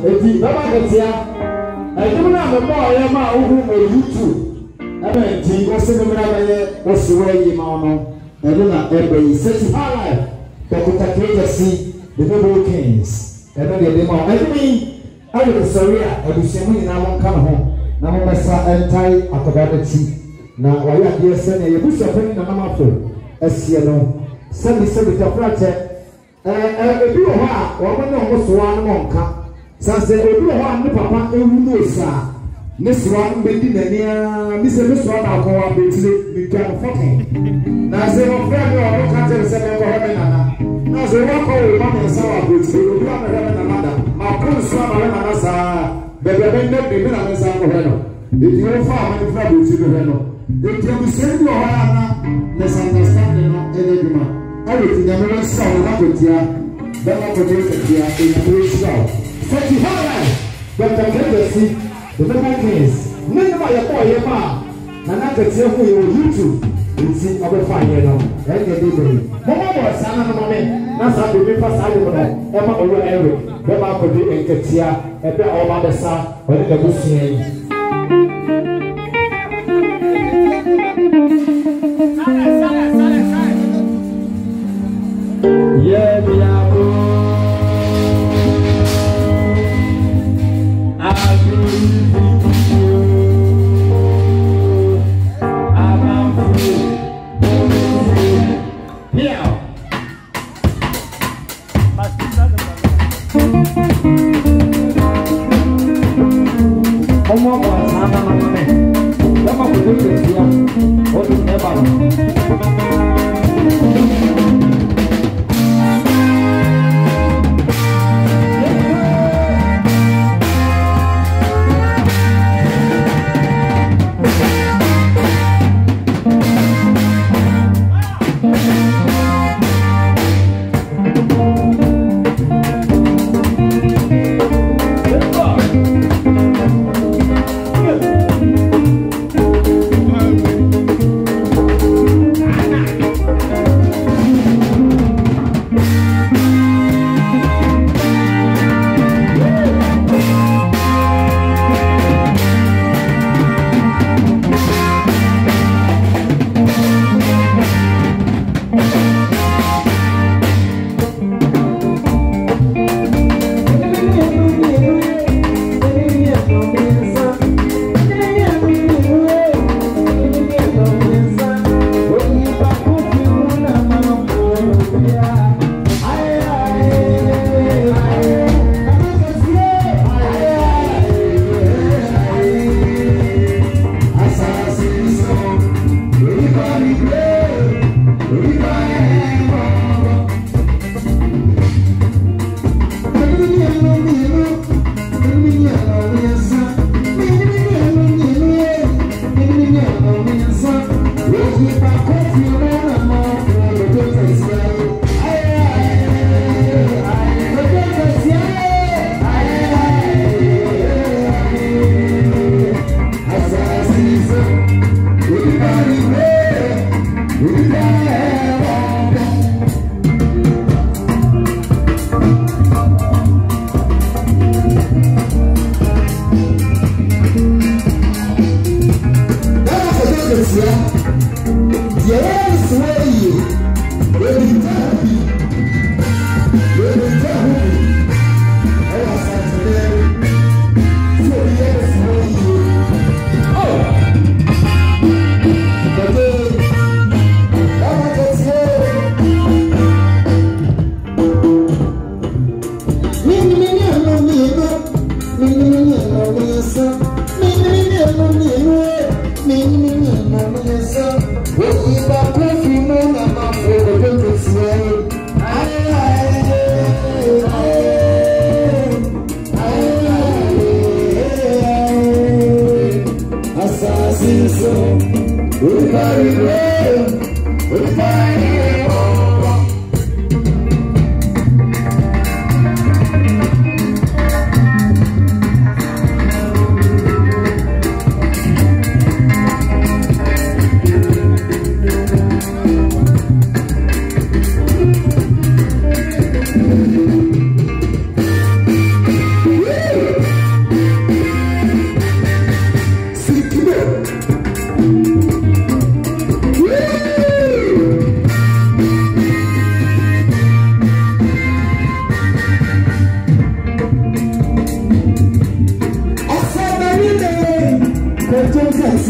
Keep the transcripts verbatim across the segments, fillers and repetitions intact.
eti baba ketia ejum na me bo ye ma ohu mo YouTube ebe nti wo se me mra ye wo se wo yi ma ono ebe na ebe yi seti high Doctor Kejasi the Noble Kings ebe de de ma ebe mi ayo the Soria ebu se mu na won kan ho na mo mesa entai akobada ti na wa ya de se na ye bu se fani na mama fo esie no se bi se bi ta frate eh ebi wo ha wo mo na wo so wa no mo nka sanse ebi wo ha ne papa ewu no sa ne so wa mbedi na nia mi se mi so na ko wa betile mi kan fokin na se no fra mi o ka tere se me ko ha me na na na se wa ko wo ma me sa wa betile obi wa me ha me na na da ma ko so ma me na na sa be be be ne be na me sa ko ha no e di o fa ma ni fra betile he no e di mi se bi o ha na me sa understand no e de bi ma ayo ti na me sa wa ko tia be ma ko je ke tia e na me sa Seti high, Doctor Kejasi, the Noble Kings. None of your boy, ma, and I can tell you on YouTube. You see, I will find you now. And you did it. Mama was son of a man. That's how we first started with that. Emma over Eric, Bema could be in Katia, and be all by the sun, when the Bussian. Yeah, we are. Woo!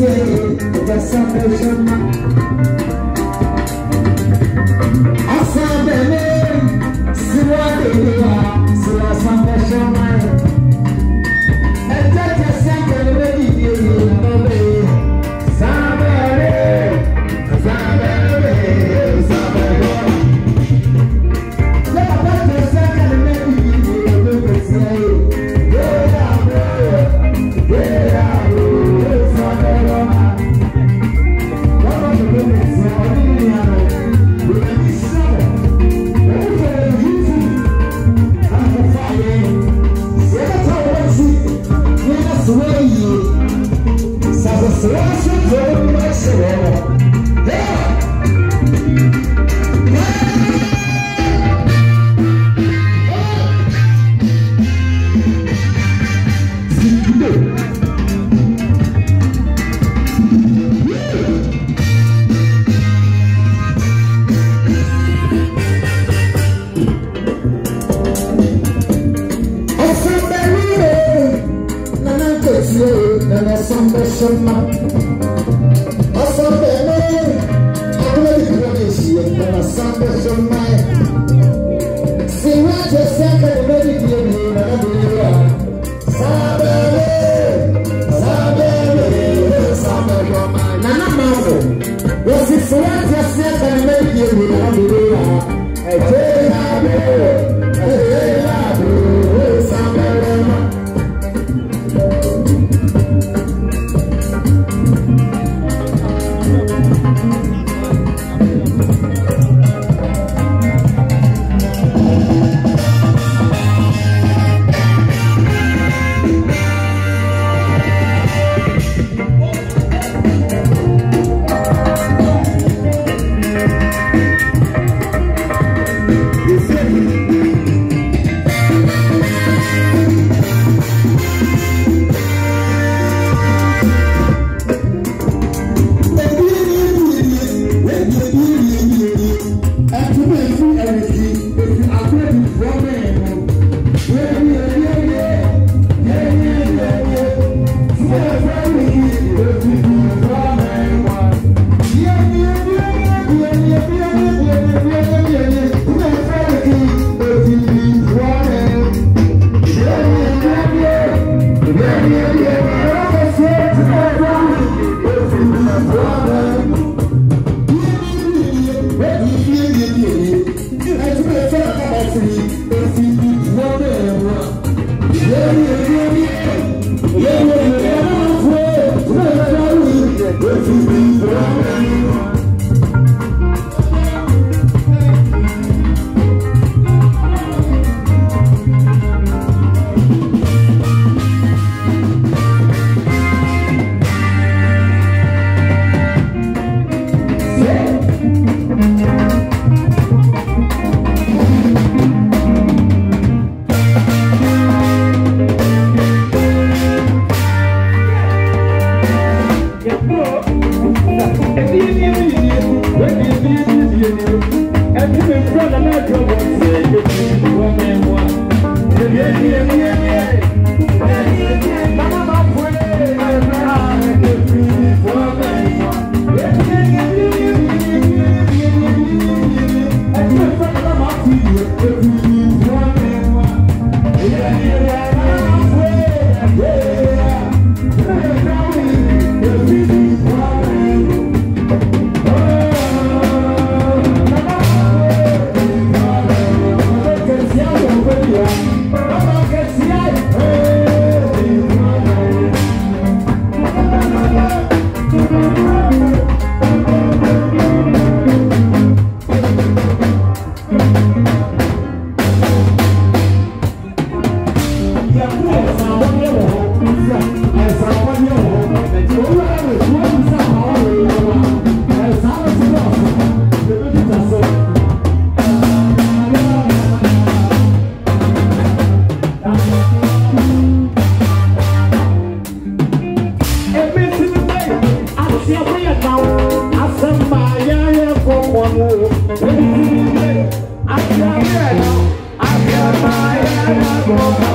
I